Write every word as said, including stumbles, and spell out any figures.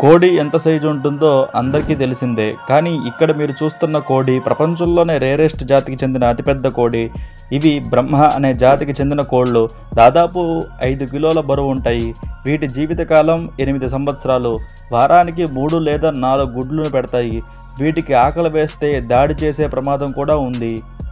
కోడి ఎంత సైజు ఉంటుందో అందరికీ తెలిసిందే. కానీ ఇక్కడ మీరు చూస్తున్న కోడి ప్రపంచంలోనే రేరెస్ట్ జాతికి చెందిన అతిపెద్ద కోడి. ఇవి బ్రహ్మ అనే జాతికి చెందిన కోళ్ళు. దాదాపు ఐదు కిలోల బరువు ఉంటాయి. వీటి జీవితకాలం ఎనిమిది సంవత్సరాలు. వారానికి మూడు లేదా నాలుగు గుడ్లను పెడతాయి. వీటికి ఆకలి వేస్తే దాడి చేసే ప్రమాదం కూడా ఉంది.